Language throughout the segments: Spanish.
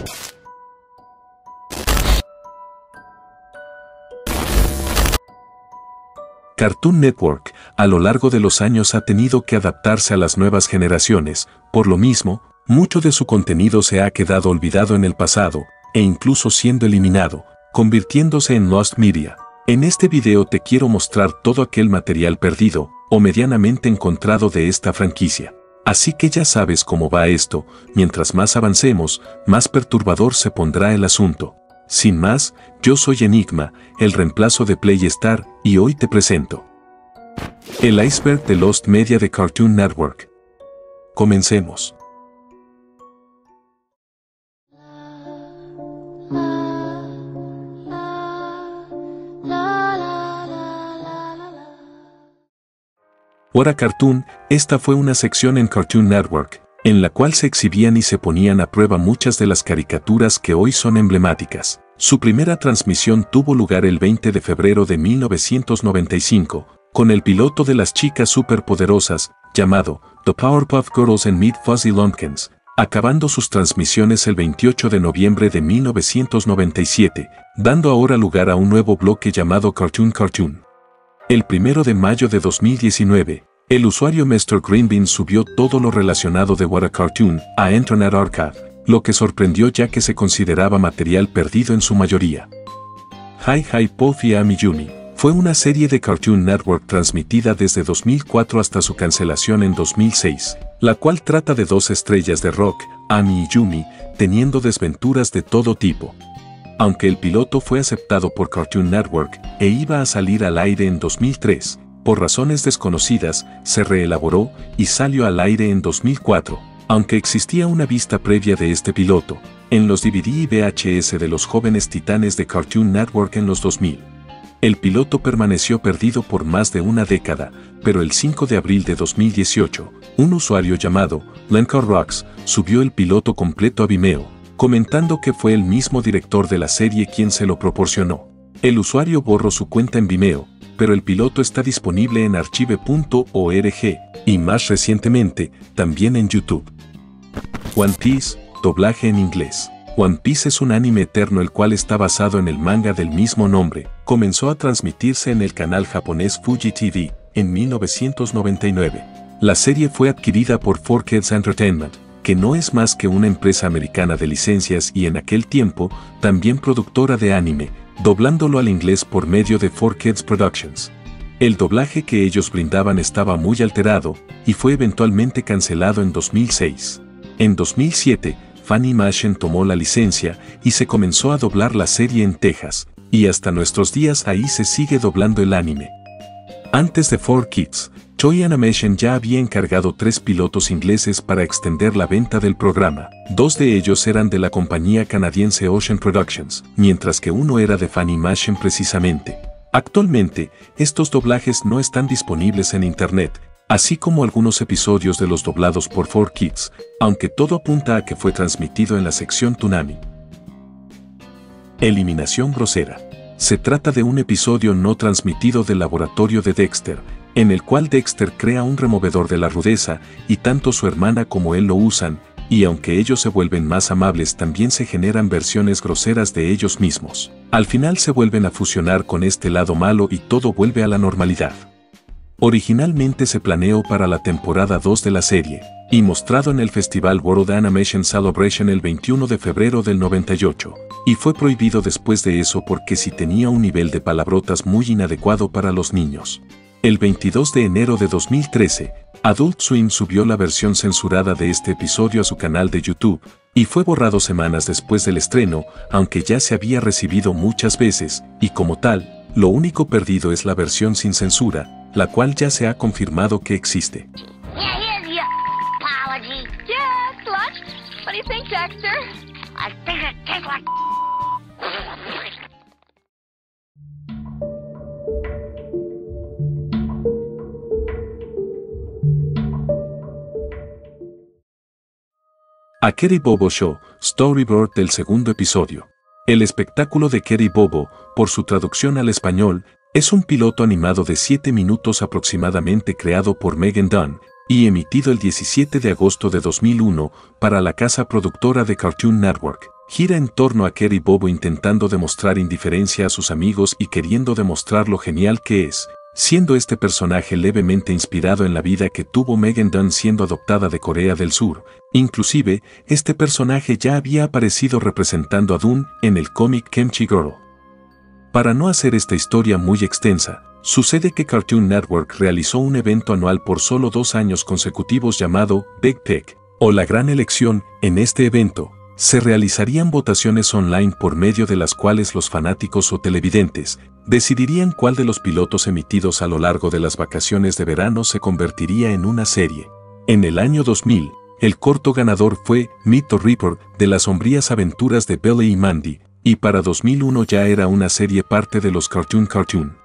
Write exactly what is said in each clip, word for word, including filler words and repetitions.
Cartoon Network, a lo largo de los años ha tenido que adaptarse a las nuevas generaciones, por lo mismo, mucho de su contenido se ha quedado olvidado en el pasado, e incluso siendo eliminado, convirtiéndose en Lost Media. En este video te quiero mostrar todo aquel material perdido, o medianamente encontrado de esta franquicia. Así que ya sabes cómo va esto, mientras más avancemos, más perturbador se pondrá el asunto. Sin más, yo soy Enigma, el reemplazo de Playstar, y hoy te presento el iceberg de Lost Media de Cartoon Network. Comencemos. What a Cartoon, esta fue una sección en Cartoon Network, en la cual se exhibían y se ponían a prueba muchas de las caricaturas que hoy son emblemáticas. Su primera transmisión tuvo lugar el veinte de febrero de mil novecientos noventa y cinco, con el piloto de las chicas superpoderosas, llamado The Powerpuff Girls and Meet Fuzzy Lumpkins, acabando sus transmisiones el veintiocho de noviembre de mil novecientos noventa y siete, dando ahora lugar a un nuevo bloque llamado Cartoon Cartoon. El primero de mayo de dos mil diecinueve, el usuario mister Greenbean subió todo lo relacionado de What a Cartoon a Internet Archive, lo que sorprendió ya que se consideraba material perdido en su mayoría. Hi Hi Puffy Ami Yumi fue una serie de Cartoon Network transmitida desde dos mil cuatro hasta su cancelación en dos mil seis, la cual trata de dos estrellas de rock, Ami y Yumi, teniendo desventuras de todo tipo. Aunque el piloto fue aceptado por Cartoon Network e iba a salir al aire en dos mil tres, por razones desconocidas, se reelaboró y salió al aire en dos mil cuatro, aunque existía una vista previa de este piloto, en los D V D y V H S de los jóvenes titanes de Cartoon Network en los dos mil. El piloto permaneció perdido por más de una década, pero el cinco de abril de dos mil dieciocho, un usuario llamado Lencar Rocks subió el piloto completo a Vimeo, comentando que fue el mismo director de la serie quien se lo proporcionó. El usuario borró su cuenta en Vimeo, pero el piloto está disponible en archive punto org y más recientemente, también en YouTube. One Piece, doblaje en inglés. One Piece es un anime eterno el cual está basado en el manga del mismo nombre. Comenzó a transmitirse en el canal japonés Fuji T V en mil novecientos noventa y nueve. La serie fue adquirida por four Kids Entertainment, que no es más que una empresa americana de licencias y en aquel tiempo, también productora de anime, doblándolo al inglés por medio de four Kids Productions. El doblaje que ellos brindaban estaba muy alterado, y fue eventualmente cancelado en dos mil seis. En dos mil siete, Funimation tomó la licencia, y se comenzó a doblar la serie en Texas, y hasta nuestros días ahí se sigue doblando el anime. Antes de four Kids, Toei Animation ya había encargado tres pilotos ingleses para extender la venta del programa. Dos de ellos eran de la compañía canadiense Ocean Productions, mientras que uno era de Funimation precisamente. Actualmente, estos doblajes no están disponibles en internet, así como algunos episodios de los doblados por four Kids, aunque todo apunta a que fue transmitido en la sección Toonami. Eliminación grosera. Se trata de un episodio no transmitido del laboratorio de Dexter, en el cual Dexter crea un removedor de la rudeza, y tanto su hermana como él lo usan, y aunque ellos se vuelven más amables también se generan versiones groseras de ellos mismos. Al final se vuelven a fusionar con este lado malo y todo vuelve a la normalidad. Originalmente se planeó para la temporada dos de la serie, y mostrado en el Festival World Animation Celebration el veintiuno de febrero del noventa y ocho, y fue prohibido después de eso porque sí tenía un nivel de palabrotas muy inadecuado para los niños. El veintidós de enero de dos mil trece, Adult Swim subió la versión censurada de este episodio a su canal de YouTube, y fue borrado semanas después del estreno, aunque ya se había recibido muchas veces, y como tal, lo único perdido es la versión sin censura, la cual ya se ha confirmado que existe. Yeah, here's your apology. Yeah, lunch. What do you think, Dexter? I think it tastes like... A Kerry Bobo Show, Storyboard del segundo episodio. El espectáculo de Kerry Bobo, por su traducción al español, es un piloto animado de siete minutos aproximadamente creado por Megan Dunn y emitido el diecisiete de agosto de dos mil uno para la casa productora de Cartoon Network. gira en torno a Kerry Bobo intentando demostrar indiferencia a sus amigos y queriendo demostrar lo genial que es, siendo este personaje levemente inspirado en la vida que tuvo Megan Dunn siendo adoptada de Corea del Sur. Inclusive, este personaje ya había aparecido representando a Dunn en el cómic Kimchi Girl. Para no hacer esta historia muy extensa, sucede que Cartoon Network realizó un evento anual por solo dos años consecutivos llamado Big Pick, o la Gran Elección. En este evento, se realizarían votaciones online por medio de las cuales los fanáticos o televidentes decidirían cuál de los pilotos emitidos a lo largo de las vacaciones de verano se convertiría en una serie. En el año dos mil, el corto ganador fue Meet the Reaper, de las sombrías aventuras de Billy y Mandy, y para dos mil uno ya era una serie parte de los Cartoon Cartoon.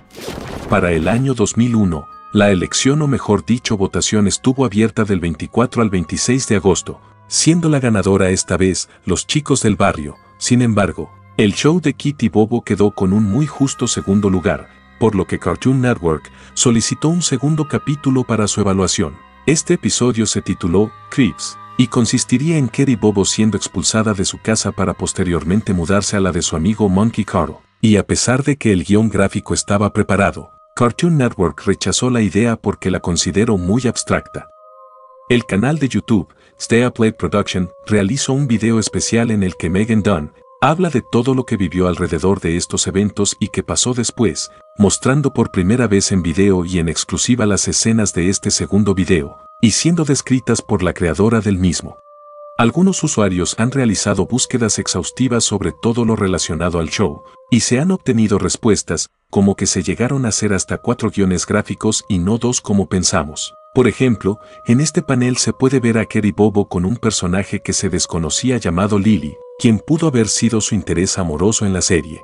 Para el año dos mil uno, la elección o mejor dicho votación estuvo abierta del veinticuatro al veintiséis de agosto, siendo la ganadora esta vez Los Chicos del Barrio. Sin embargo, el show de Kitty Bobo quedó con un muy justo segundo lugar, por lo que Cartoon Network solicitó un segundo capítulo para su evaluación. Este episodio se tituló Creeps, y consistiría en Kerry Bobo siendo expulsada de su casa para posteriormente mudarse a la de su amigo Monkey Carl. Y a pesar de que el guión gráfico estaba preparado, Cartoon Network rechazó la idea porque la consideró muy abstracta. El canal de YouTube, Stay Up Late Production, realizó un video especial en el que Megan Dunn habla de todo lo que vivió alrededor de estos eventos y que pasó después, mostrando por primera vez en video y en exclusiva las escenas de este segundo video, y siendo descritas por la creadora del mismo. Algunos usuarios han realizado búsquedas exhaustivas sobre todo lo relacionado al show, y se han obtenido respuestas, como que se llegaron a hacer hasta cuatro guiones gráficos y no dos como pensamos. Por ejemplo, en este panel se puede ver a Kerry Bobo con un personaje que se desconocía llamado Lily, quien pudo haber sido su interés amoroso en la serie.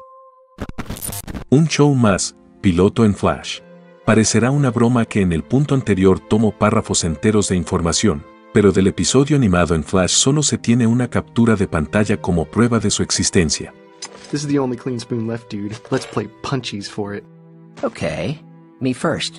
Un show más, piloto en Flash. Parecerá una broma que en el punto anterior tomo párrafos enteros de información, pero del episodio animado en Flash solo se tiene una captura de pantalla como prueba de su existencia. This is the only clean spoon left, dude. Let's play punchies for it. Okay, me first.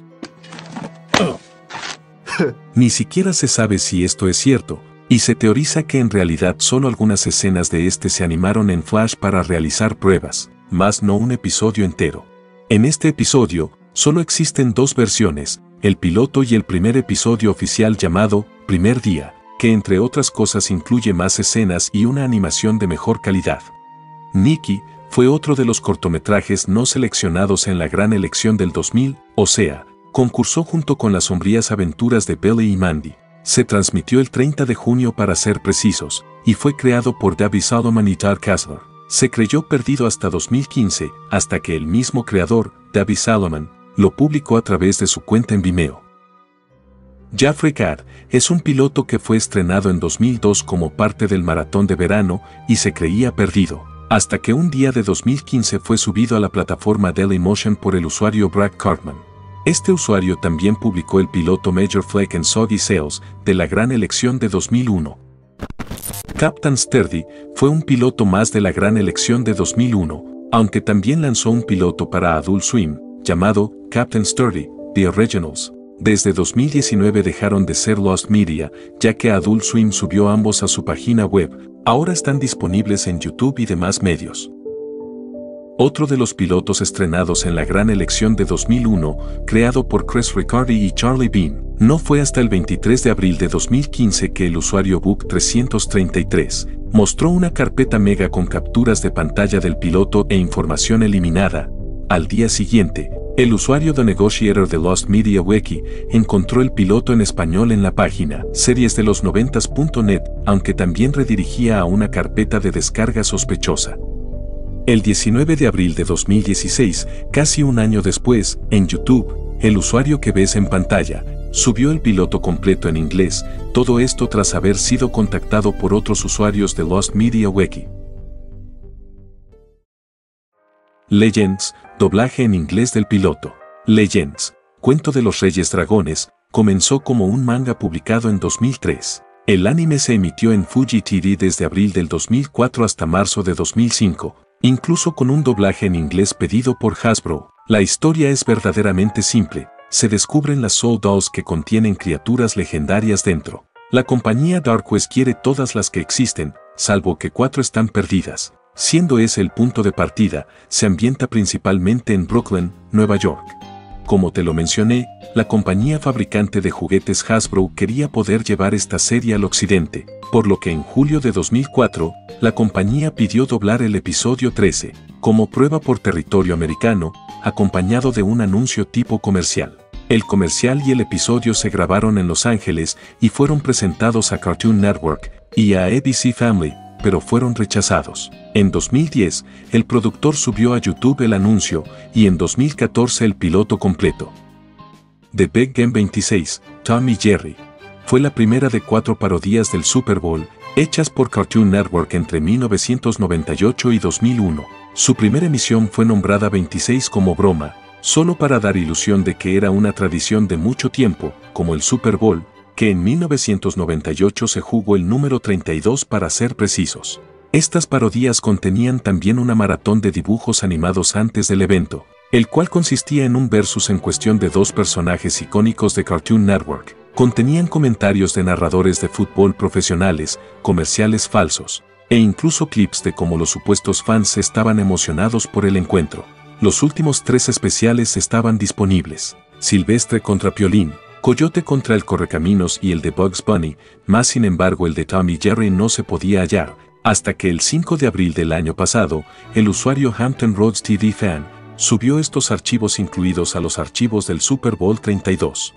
Ni siquiera se sabe si esto es cierto, y se teoriza que en realidad solo algunas escenas de este se animaron en Flash para realizar pruebas, más no un episodio entero. En este episodio, solo existen dos versiones, el piloto y el primer episodio oficial llamado Primer Día, que entre otras cosas incluye más escenas y una animación de mejor calidad. Nikki fue otro de los cortometrajes no seleccionados en la Gran Elección del dos mil, o sea, concursó junto con las sombrías aventuras de Billy y Mandy. Se transmitió el treinta de junio para ser precisos, y fue creado por David Salomon y Todd Kessler. Se creyó perdido hasta dos mil quince, hasta que el mismo creador, David Salomon, lo publicó a través de su cuenta en Vimeo. Jeffrey Cat es un piloto que fue estrenado en dos mil dos como parte del maratón de verano y se creía perdido, hasta que un día de dos mil quince fue subido a la plataforma Dailymotion por el usuario Brad Cartman. Este usuario también publicó el piloto Major Flake and Soggy Sales de la Gran Elección de dos mil uno. Captain Sturdy fue un piloto más de la Gran Elección de dos mil uno, aunque también lanzó un piloto para Adult Swim, llamado Captain Sturdy, The Originals. Desde dos mil diecinueve dejaron de ser Lost Media, ya que Adult Swim subió ambos a su página web. Ahora están disponibles en YouTube y demás medios. Otro de los pilotos estrenados en la Gran Elección de dos mil uno, creado por Chris Riccardi y Charlie Bean, no fue hasta el veintitrés de abril de dos mil quince que el usuario Book trescientos treinta y tres mostró una carpeta mega con capturas de pantalla del piloto e información eliminada. Al día siguiente, el usuario The Negotiator de Lost Media Wiki encontró el piloto en español en la página series de los noventas punto net, aunque también redirigía a una carpeta de descarga sospechosa. El diecinueve de abril de dos mil dieciséis, casi un año después, en YouTube, el usuario que ves en pantalla subió el piloto completo en inglés, todo esto tras haber sido contactado por otros usuarios de Lost Media Wiki. Legends, doblaje en inglés del piloto. Legends, Cuento de los Reyes Dragones, comenzó como un manga publicado en dos mil tres. El anime se emitió en Fuji T V desde abril del dos mil cuatro hasta marzo de dos mil cinco, incluso con un doblaje en inglés pedido por Hasbro. La historia es verdaderamente simple, se descubren las Soul Dolls que contienen criaturas legendarias dentro. La compañía Dark West quiere todas las que existen, salvo que cuatro están perdidas. Siendo ese el punto de partida, se ambienta principalmente en Brooklyn, Nueva York. Como te lo mencioné, la compañía fabricante de juguetes Hasbro quería poder llevar esta serie al occidente, por lo que en julio de dos mil cuatro, la compañía pidió doblar el episodio trece, como prueba por territorio americano, acompañado de un anuncio tipo comercial. El comercial y el episodio se grabaron en Los Ángeles y fueron presentados a Cartoon Network y a A B C Family, pero fueron rechazados. En dos mil diez, el productor subió a YouTube el anuncio y en dos mil catorce el piloto completo. The Big Game veintiséis, Tom y Jerry. Fue la primera de cuatro parodias del Super Bowl, hechas por Cartoon Network entre mil novecientos noventa y ocho y dos mil uno. Su primera emisión fue nombrada veintiséis como broma, solo para dar ilusión de que era una tradición de mucho tiempo, como el Super Bowl, que en mil novecientos noventa y ocho se jugó el número treinta y dos para ser precisos. Estas parodias contenían también una maratón de dibujos animados antes del evento, el cual consistía en un versus en cuestión de dos personajes icónicos de Cartoon Network. Contenían comentarios de narradores de fútbol profesionales, comerciales falsos, e incluso clips de cómo los supuestos fans estaban emocionados por el encuentro. Los últimos tres especiales estaban disponibles: Silvestre contra Piolín, Coyote contra el Correcaminos y el de Bugs Bunny, más sin embargo el de Tom y Jerry no se podía hallar, hasta que el cinco de abril del año pasado, el usuario Hampton Roads T V Fan subió estos archivos incluidos a los archivos del Super Bowl treinta y dos.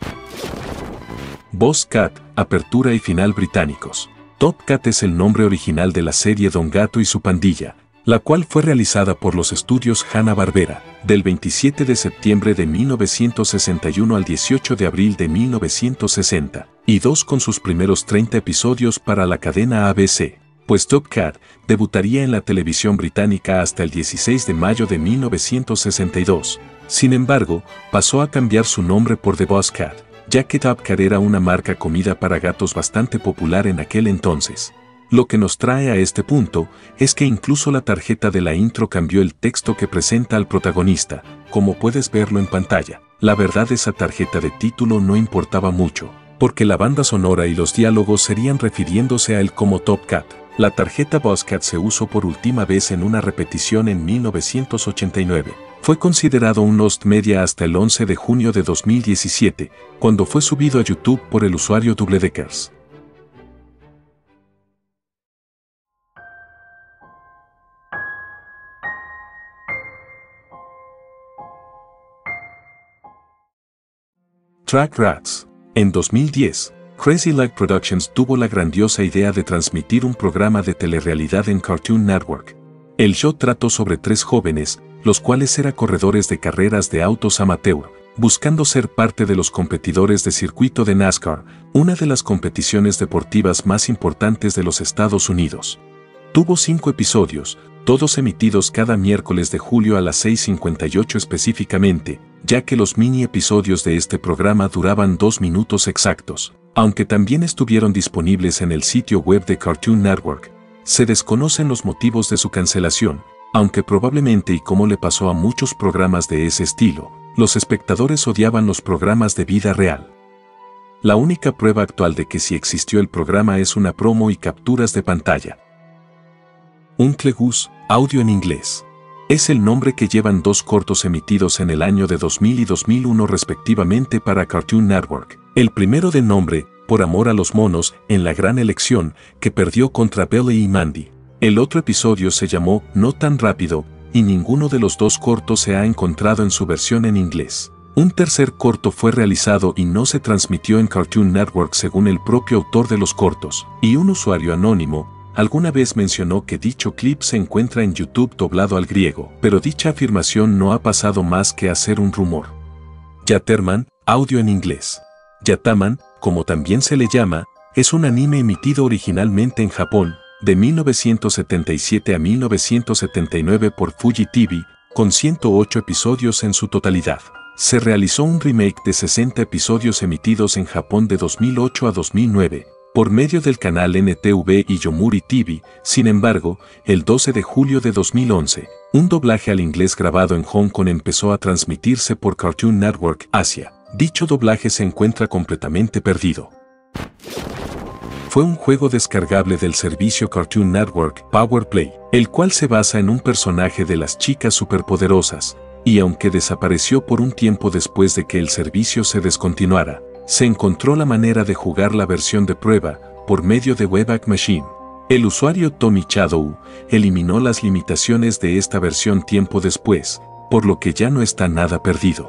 Boss Cat, apertura y final británicos. Top Cat es el nombre original de la serie Don Gato y su pandilla, la cual fue realizada por los estudios Hanna-Barbera, del veintisiete de septiembre de mil novecientos sesenta y uno al dieciocho de abril de mil novecientos sesenta, y dos con sus primeros treinta episodios para la cadena A B C, pues Top Cat debutaría en la televisión británica hasta el dieciséis de mayo de mil novecientos sesenta y dos. Sin embargo, pasó a cambiar su nombre por The Boss Cat, ya que Top Cat era una marca comida para gatos bastante popular en aquel entonces. Lo que nos trae a este punto es que incluso la tarjeta de la intro cambió el texto que presenta al protagonista, como puedes verlo en pantalla. La verdad, esa tarjeta de título no importaba mucho, porque la banda sonora y los diálogos serían refiriéndose a él como Top Cat. La tarjeta Boss Cat se usó por última vez en una repetición en mil novecientos ochenta y nueve. Fue considerado un lost media hasta el once de junio de dos mil diecisiete, cuando fue subido a YouTube por el usuario Doubledeckers. Track Rats. En dos mil diez, Crazy Light Productions tuvo la grandiosa idea de transmitir un programa de telerrealidad en Cartoon Network. El show trató sobre tres jóvenes, los cuales eran corredores de carreras de autos amateur, buscando ser parte de los competidores de circuito de NASCAR, una de las competiciones deportivas más importantes de los Estados Unidos. Tuvo cinco episodios, todos emitidos cada miércoles de julio a las seis cincuenta y ocho específicamente, ya que los mini episodios de este programa duraban dos minutos exactos, aunque también estuvieron disponibles en el sitio web de Cartoon Network. Se desconocen los motivos de su cancelación, aunque probablemente, y como le pasó a muchos programas de ese estilo, los espectadores odiaban los programas de vida real. La única prueba actual de que sí existió el programa es una promo y capturas de pantalla. Uncle Gus, audio en inglés. Es el nombre que llevan dos cortos emitidos en el año de dos mil y dos mil uno respectivamente para Cartoon Network. El primero de nombre, Por amor a los monos, en la gran elección, que perdió contra Billy y Mandy. El otro episodio se llamó No tan rápido, y ninguno de los dos cortos se ha encontrado en su versión en inglés. Un tercer corto fue realizado y no se transmitió en Cartoon Network según el propio autor de los cortos, y un usuario anónimo alguna vez mencionó que dicho clip se encuentra en YouTube doblado al griego, pero dicha afirmación no ha pasado más que a ser un rumor. Yatterman, audio en inglés. Yataman, como también se le llama, es un anime emitido originalmente en Japón, de mil novecientos setenta y siete a mil novecientos setenta y nueve por Fuji T V, con ciento ocho episodios en su totalidad. Se realizó un remake de sesenta episodios emitidos en Japón de dos mil ocho a dos mil nueve, por medio del canal N T V y Yomiuri T V. Sin embargo, el doce de julio de dos mil once, un doblaje al inglés grabado en Hong Kong empezó a transmitirse por Cartoon Network Asia. Dicho doblaje se encuentra completamente perdido. fue un juego descargable del servicio Cartoon Network Power Play, el cual se basa en un personaje de las chicas superpoderosas, y aunque desapareció por un tiempo después de que el servicio se descontinuara, se encontró la manera de jugar la versión de prueba por medio de Wayback Machine. El usuario Tommy Shadow eliminó las limitaciones de esta versión tiempo después, por lo que ya no está nada perdido.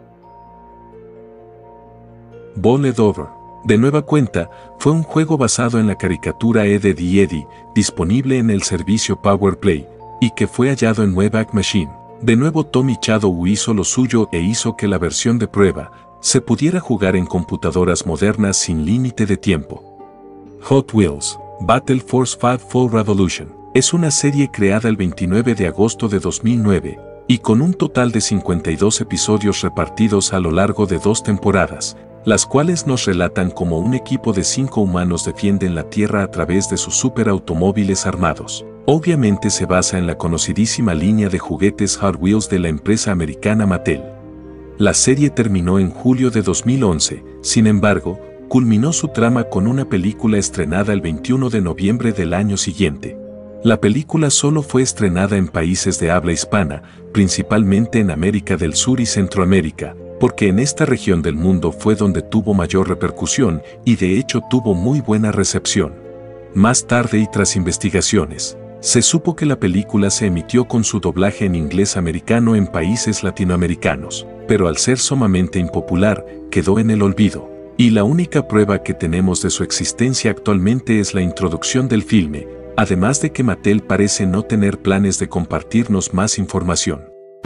Bowled Over, de nueva cuenta, fue un juego basado en la caricatura Ed, Edd y Eddy, disponible en el servicio Power Play, y que fue hallado en Wayback Machine. De nuevo Tommy Shadow hizo lo suyo e hizo que la versión de prueba se pudiera jugar en computadoras modernas sin límite de tiempo. Hot Wheels Battle Force cinco Full Revolution es una serie creada el veintinueve de agosto de dos mil nueve, y con un total de cincuenta y dos episodios repartidos a lo largo de dos temporadas, las cuales nos relatan cómo un equipo de cinco humanos defienden la Tierra a través de sus superautomóviles armados. Obviamente se basa en la conocidísima línea de juguetes Hot Wheels de la empresa americana Mattel. La serie terminó en julio de dos mil once, sin embargo, culminó su trama con una película estrenada el veintiuno de noviembre del año siguiente. La película solo fue estrenada en países de habla hispana, principalmente en América del Sur y Centroamérica, porque en esta región del mundo fue donde tuvo mayor repercusión y de hecho tuvo muy buena recepción. Más tarde y tras investigaciones, se supo que la película se emitió con su doblaje en inglés americano en países latinoamericanos, pero al ser sumamente impopular, quedó en el olvido. Y la única prueba que tenemos de su existencia actualmente es la introducción del filme, además de que Mattel parece no tener planes de compartirnos más información.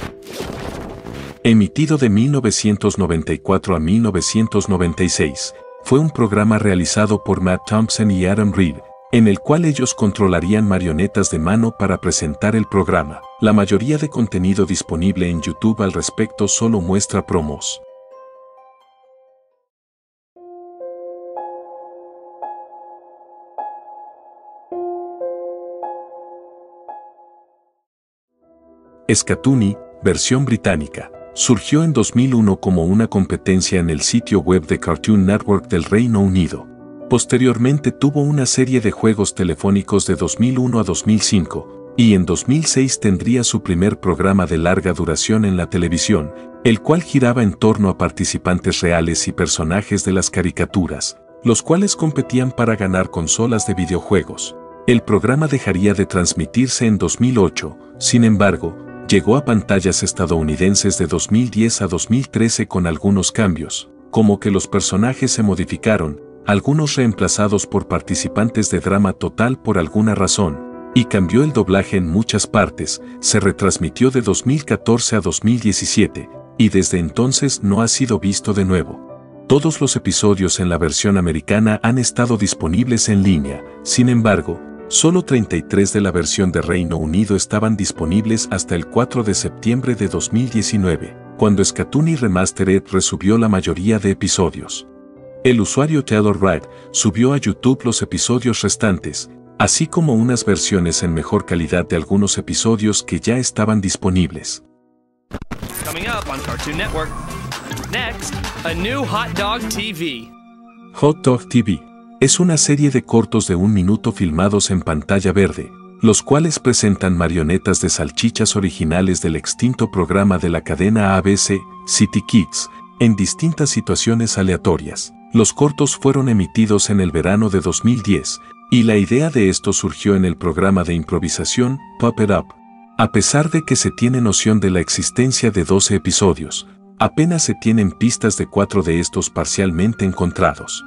Emitido de mil novecientos noventa y cuatro a mil novecientos noventa y seis, fue un programa realizado por Matt Thompson y Adam Reed, en el cual ellos controlarían marionetas de mano para presentar el programa. La mayoría de contenido disponible en YouTube al respecto solo muestra promos. Scatoony, versión británica, surgió en dos mil uno como una competencia en el sitio web de Cartoon Network del Reino Unido. Posteriormente tuvo una serie de juegos telefónicos de dos mil uno a dos mil cinco, y en dos mil seis tendría su primer programa de larga duración en la televisión, el cual giraba en torno a participantes reales y personajes de las caricaturas, los cuales competían para ganar consolas de videojuegos. El programa dejaría de transmitirse en dos mil ocho, sin embargo, llegó a pantallas estadounidenses de dos mil diez a dos mil trece con algunos cambios, como que los personajes se modificaron, algunos reemplazados por participantes de drama total por alguna razón, y cambió el doblaje en muchas partes. Se retransmitió de dos mil catorce a dos mil diecisiete, y desde entonces no ha sido visto de nuevo. Todos los episodios en la versión americana han estado disponibles en línea, sin embargo, solo treinta y tres de la versión de Reino Unido estaban disponibles hasta el cuatro de septiembre de dos mil diecinueve, cuando Scatoony Remastered resubió la mayoría de episodios. El usuario Taylor Wright subió a YouTube los episodios restantes, así como unas versiones en mejor calidad de algunos episodios que ya estaban disponibles. Coming up on Cartoon Network. Next, a new Hot Dog T V. Hot Dog T V es una serie de cortos de un minuto filmados en pantalla verde, los cuales presentan marionetas de salchichas originales del extinto programa de la cadena A B C, City Kids, en distintas situaciones aleatorias. Los cortos fueron emitidos en el verano de dos mil diez, y la idea de esto surgió en el programa de improvisación Pop It Up. A pesar de que se tiene noción de la existencia de doce episodios, apenas se tienen pistas de cuatro de estos parcialmente encontrados.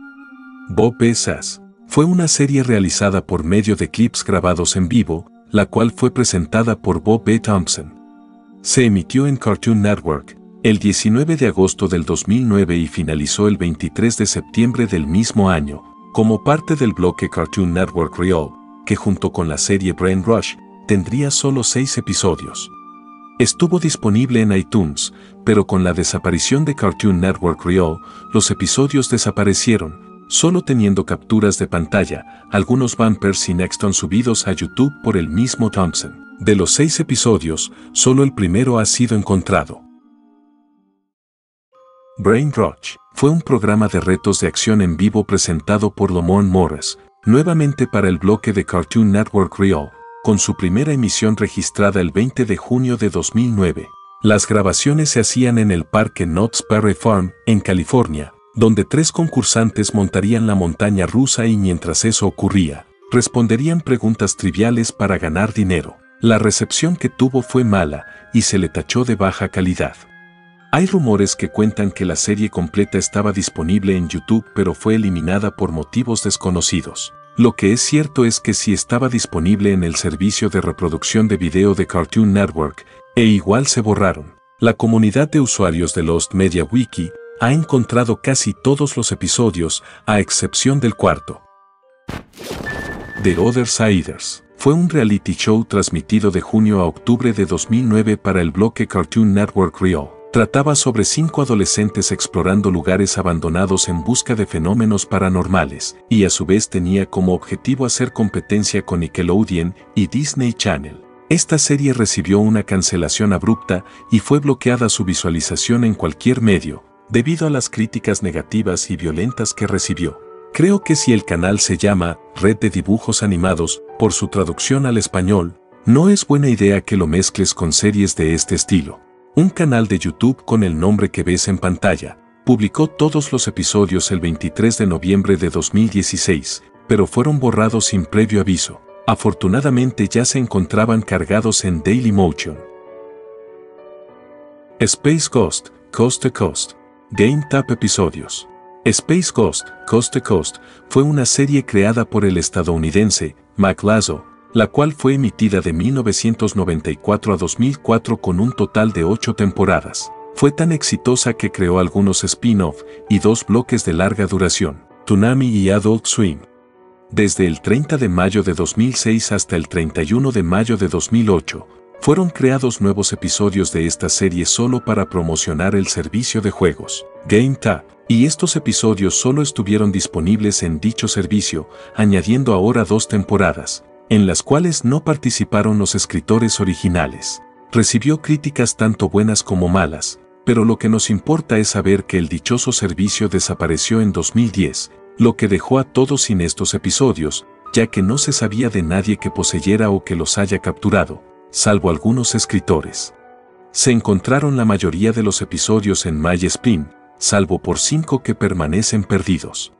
Bob B. Sass fue una serie realizada por medio de clips grabados en vivo, la cual fue presentada por Bob B. Thompson. Se emitió en Cartoon Network el diecinueve de agosto del dos mil nueve y finalizó el veintitrés de septiembre del mismo año, como parte del bloque Cartoon Network Real, que junto con la serie Brain Rush, tendría solo seis episodios. Estuvo disponible en iTunes, pero con la desaparición de Cartoon Network Real, los episodios desaparecieron, solo teniendo capturas de pantalla, algunos bumpers y Nexton subidos a YouTube por el mismo Thompson. De los seis episodios, solo el primero ha sido encontrado. Brain Rush fue un programa de retos de acción en vivo presentado por Lamorne Morris, nuevamente para el bloque de Cartoon Network Real, con su primera emisión registrada el veinte de junio de dos mil nueve. Las grabaciones se hacían en el parque Knott's Berry Farm, en California, donde tres concursantes montarían la montaña rusa y mientras eso ocurría, responderían preguntas triviales para ganar dinero. La recepción que tuvo fue mala y se le tachó de baja calidad. Hay rumores que cuentan que la serie completa estaba disponible en YouTube pero fue eliminada por motivos desconocidos. Lo que es cierto es que sí estaba disponible en el servicio de reproducción de video de Cartoon Network, e igual se borraron. La comunidad de usuarios de Lost Media Wiki ha encontrado casi todos los episodios, a excepción del cuarto. The Other Siders fue un reality show transmitido de junio a octubre de dos mil nueve para el bloque Cartoon Network Real. Trataba sobre cinco adolescentes explorando lugares abandonados en busca de fenómenos paranormales, y a su vez tenía como objetivo hacer competencia con Nickelodeon y Disney Channel. Esta serie recibió una cancelación abrupta y fue bloqueada su visualización en cualquier medio, debido a las críticas negativas y violentas que recibió. Creo que si el canal se llama Red de Dibujos Animados, por su traducción al español, no es buena idea que lo mezcles con series de este estilo. Un canal de YouTube con el nombre que ves en pantalla, publicó todos los episodios el veintitrés de noviembre de dos mil dieciséis, pero fueron borrados sin previo aviso. Afortunadamente ya se encontraban cargados en Dailymotion. Space Ghost, Coast to Coast. Game Tap episodios. Space Ghost, Coast to Coast, fue una serie creada por el estadounidense Mac Lazo, la cual fue emitida de mil novecientos noventa y cuatro a dos mil cuatro con un total de ocho temporadas. Fue tan exitosa que creó algunos spin-off y dos bloques de larga duración, Toonami y Adult Swim. Desde el treinta de mayo de dos mil seis hasta el treinta y uno de mayo de dos mil ocho, fueron creados nuevos episodios de esta serie solo para promocionar el servicio de juegos, Game Tap, y estos episodios solo estuvieron disponibles en dicho servicio, añadiendo ahora dos temporadas, en las cuales no participaron los escritores originales. Recibió críticas tanto buenas como malas, pero lo que nos importa es saber que el dichoso servicio desapareció en dos mil diez, lo que dejó a todos sin estos episodios, ya que no se sabía de nadie que poseyera o que los haya capturado, salvo algunos escritores. Se encontraron la mayoría de los episodios en MySpace, salvo por cinco que permanecen perdidos.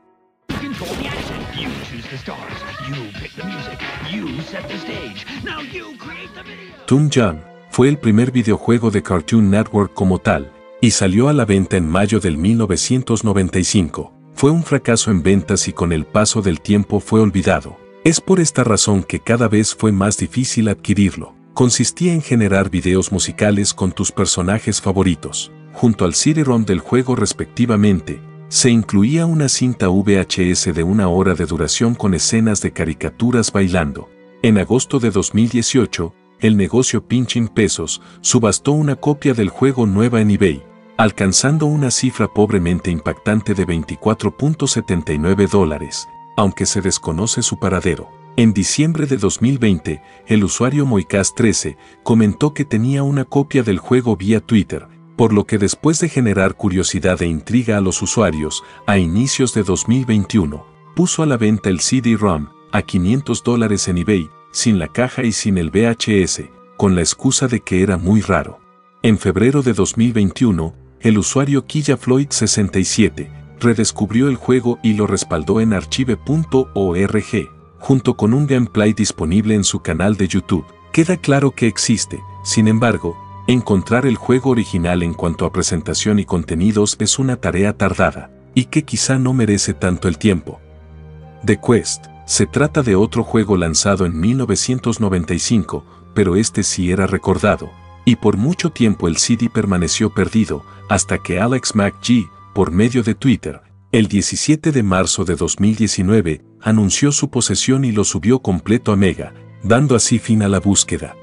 Toon Jam fue el primer videojuego de Cartoon Network como tal, y salió a la venta en mayo del mil novecientos noventa y cinco. Fue un fracaso en ventas y con el paso del tiempo fue olvidado. Es por esta razón que cada vez fue más difícil adquirirlo. Consistía en generar videos musicales con tus personajes favoritos. Junto al C D-ROM del juego respectivamente, se incluía una cinta V H S de una hora de duración con escenas de caricaturas bailando. En agosto de dos mil dieciocho, el negocio Pinching Pesos subastó una copia del juego nueva en eBay, alcanzando una cifra pobremente impactante de veinticuatro punto setenta y nueve dólares, aunque se desconoce su paradero. En diciembre de dos mil veinte, el usuario Moicast trece comentó que tenía una copia del juego vía Twitter, por lo que después de generar curiosidad e intriga a los usuarios, a inicios de dos mil veintiuno, puso a la venta el C D-ROM a quinientos dólares en eBay, sin la caja y sin el V H S, con la excusa de que era muy raro. En febrero de dos mil veintiuno, el usuario KillaFloyd sesenta y siete redescubrió el juego y lo respaldó en archive punto org, junto con un gameplay disponible en su canal de YouTube. Queda claro que existe, sin embargo, encontrar el juego original en cuanto a presentación y contenidos es una tarea tardada, y que quizá no merece tanto el tiempo. The Quest se trata de otro juego lanzado en mil novecientos noventa y cinco, pero este sí era recordado, y por mucho tiempo el C D permaneció perdido, hasta que Alex McGee, por medio de Twitter, el diecisiete de marzo de dos mil diecinueve, anunció su posesión y lo subió completo a Mega, dando así fin a la búsqueda.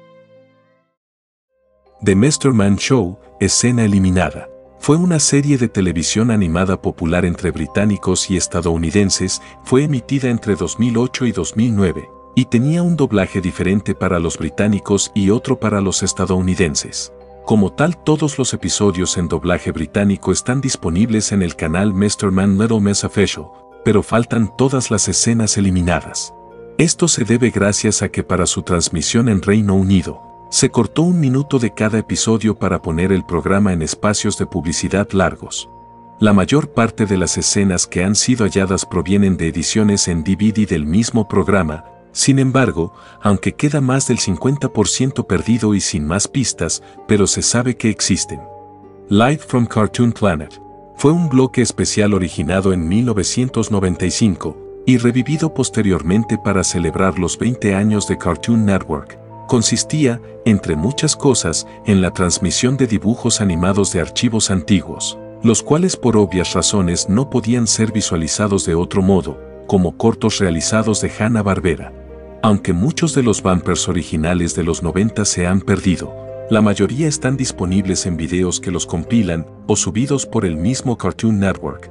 The Masterman Show, escena eliminada. Fue una serie de televisión animada popular entre británicos y estadounidenses, fue emitida entre dos mil ocho y dos mil nueve, y tenía un doblaje diferente para los británicos y otro para los estadounidenses. Como tal, todos los episodios en doblaje británico están disponibles en el canal míster Man Metal Mess Official, pero faltan todas las escenas eliminadas. Esto se debe gracias a que para su transmisión en Reino Unido, se cortó un minuto de cada episodio para poner el programa en espacios de publicidad largos. La mayor parte de las escenas que han sido halladas provienen de ediciones en D V D del mismo programa. Sin embargo, aunque queda más del cincuenta por ciento perdido y sin más pistas, pero se sabe que existen. Live from Cartoon Planet fue un bloque especial originado en mil novecientos noventa y cinco y revivido posteriormente para celebrar los veinte años de Cartoon Network. Consistía, entre muchas cosas, en la transmisión de dibujos animados de archivos antiguos, los cuales por obvias razones no podían ser visualizados de otro modo, como cortos realizados de Hanna-Barbera. Aunque muchos de los bumpers originales de los noventa se han perdido, la mayoría están disponibles en videos que los compilan o subidos por el mismo Cartoon Network.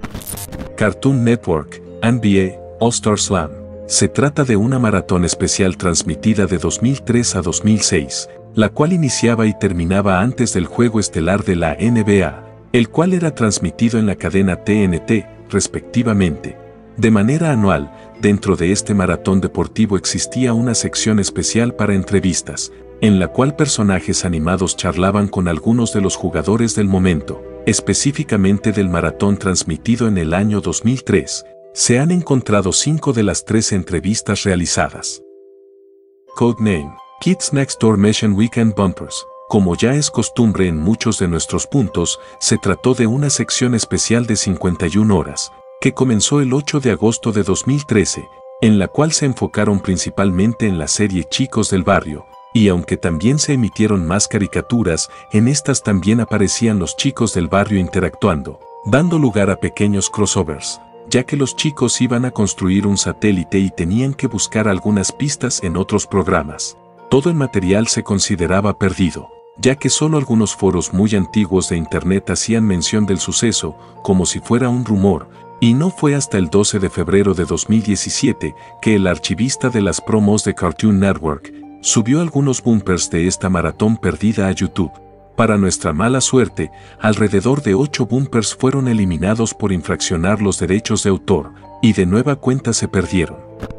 Cartoon Network, N B A, All-Star Slam. Se trata de una maratón especial transmitida de dos mil tres a dos mil seis, la cual iniciaba y terminaba antes del juego estelar de la N B A, el cual era transmitido en la cadena T N T, respectivamente. De manera anual, dentro de este maratón deportivo existía una sección especial para entrevistas, en la cual personajes animados charlaban con algunos de los jugadores del momento, específicamente del maratón transmitido en el año dos mil tres. Se han encontrado cinco de las tres entrevistas realizadas. Codename: Kids Next Door Mission Weekend Bumpers. Como ya es costumbre en muchos de nuestros puntos, se trató de una sección especial de cincuenta y una horas, que comenzó el ocho de agosto de dos mil trece, en la cual se enfocaron principalmente en la serie Chicos del Barrio, y aunque también se emitieron más caricaturas, en estas también aparecían los chicos del barrio interactuando, dando lugar a pequeños crossovers, ya que los chicos iban a construir un satélite y tenían que buscar algunas pistas en otros programas. Todo el material se consideraba perdido, ya que solo algunos foros muy antiguos de internet hacían mención del suceso, como si fuera un rumor, y no fue hasta el doce de febrero de dos mil diecisiete que el archivista de las promos de Cartoon Network subió algunos bumpers de esta maratón perdida a YouTube. Para nuestra mala suerte, alrededor de ocho bumpers fueron eliminados por infraccionar los derechos de autor, y de nueva cuenta se perdieron.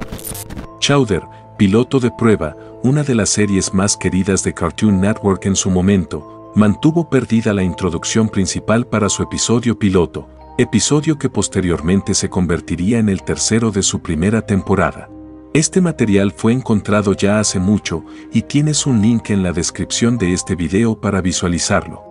Chowder, piloto de prueba, una de las series más queridas de Cartoon Network en su momento, mantuvo perdida la introducción principal para su episodio piloto, episodio que posteriormente se convertiría en el tercero de su primera temporada. Este material fue encontrado ya hace mucho y tienes un link en la descripción de este video para visualizarlo.